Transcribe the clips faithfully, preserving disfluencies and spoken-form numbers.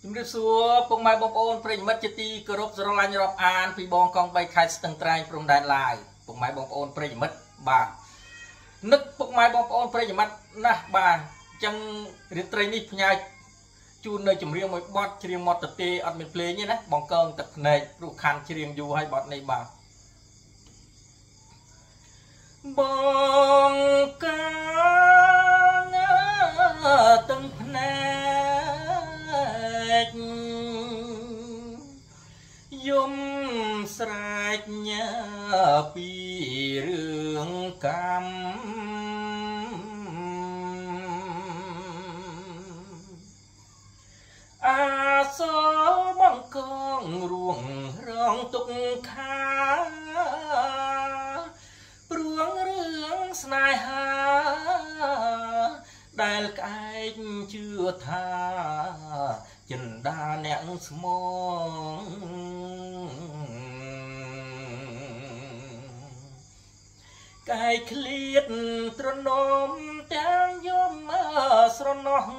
ជំរាបសួរពុកម៉ែបងប្អូនប្រិយមិត្តជាទីគោរពស្រឡាញ់រាប់អានពីបងកងបីខេត្តស្ទឹងត្រែងព្រំដែនឡាយពុកម៉ែបងប្អូនប្រិយមិត្តបាទនឹកពុកម៉ែបងប្អូនប្រិយមិត្តណាស់បាទអញ្ចឹងរាត្រីនេះផ្ញើជូននៅចម្រៀងមួយបទច្រៀងមាត់ទទេអត់មានភ្លេងទេណាបងកងទឹកភ្នែកព្រោះខាន់ច្រៀងយូរហើយបទនេះបាទបងកងទឹកភ្នែកយំស្រែកញ៉ាពីរឿងកម្មអាសបងកងរួងរងទុកខាព្រួងរឿងស្នេហាដែលក្អែកជឿថាចិន្តាអ្នកស្មងកែកឃ្លៀតត្រនមទាំងយមស្រណោះ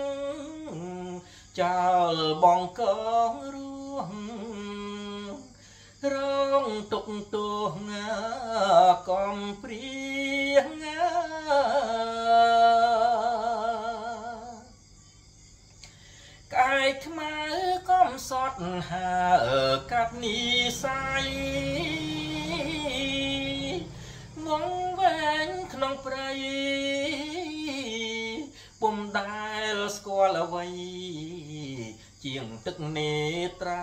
ចោលបងកងរួងរងទុកទោសងាកំព្រៀងកែកខ្មៅកំសត់ហើកាត់នីស័យងងវែងក្នុងព្រៃពុំដែលស្គាល់អ្វីជាងទឹកនេត្រា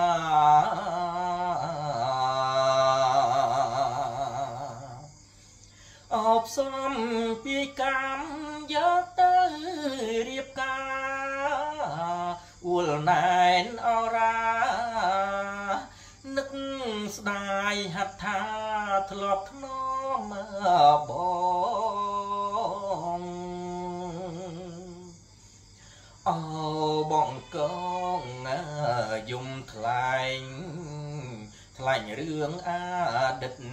អបសំពីកម្មយកទៅរៀបការអួលណែនអរានឹកស្ដាយហត្ថាធ្លាប់ធ្នមបងអូបងកងយំថ្លែងថ្លែងរឿងអតីត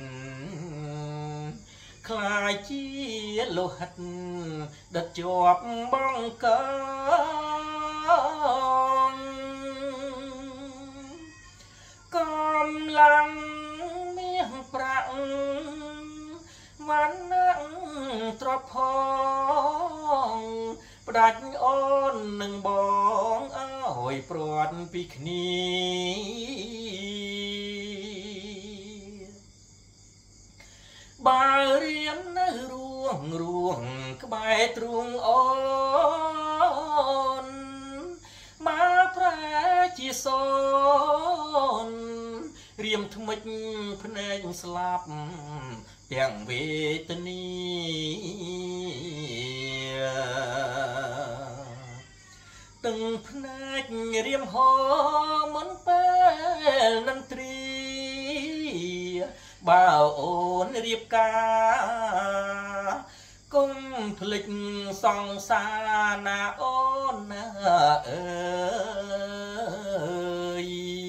ខ្លាយជាលោហិតដិតជាប់បងកងកំឡាំងមាសប្រាក់វណ្ណៈទ្រព្យផងផ្ដាច់អូននឹងបងអើយព្រាត់ពីគ្នាបើរៀមនៅរួងរួងក្បែរទ្រូងអូនមកប្រែជាសូនរៀមថ្មិចភ្នែកស្លាប់ទាំងវេទនីទាំងភ្នែករៀមហោមុនពេលនឹងត្រីបើអូនរៀបការគុំភ្លេចសង្សារណាអូនណាអើយ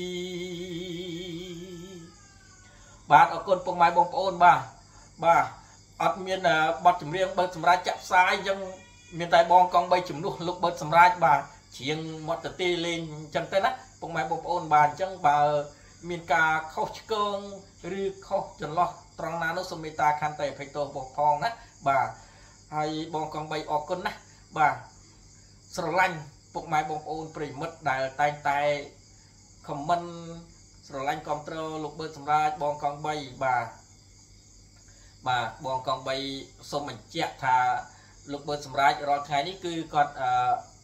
បាទអរគុណពុកម៉ែបងប្អូនបាទបាទអត់មានបទចម្រៀងបើសម្រាប់ចាក់ផ្សាយអញ្ចឹងមានតែបងកងបីជំនួសលោកបើសម្រាប់បាទច្រៀងមាត់ទទេលេងអញ្ចឹងទៅណាពុកម៉ែបងប្អូនបាទអញ្ចឹងបើមានការខុសឆ្គងឬខុសចន្លោះត្រង់ណានោះសូមមេត្តាខន្តីអភ័យទោសបងផងណាបាទហើយបងកងបីអរគុណណាបាទស្រឡាញ់ពុកម៉ែបងប្អូនប្រិយមិត្តដែលតែងតែខមមិនស្រឡាញ់គាំទ្រលោកបើសម្រាប់បងកងបីបាទបាទបងកងបីសូមបញ្ជាក់ថាលោកបើសម្រាប់រាល់ថ្ងៃនេះគឺគាត់អឺ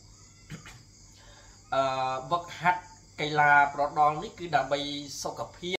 អឺវឹកហាត់កីឡាប្រដងនេះគឺដើម្បីសុខភាព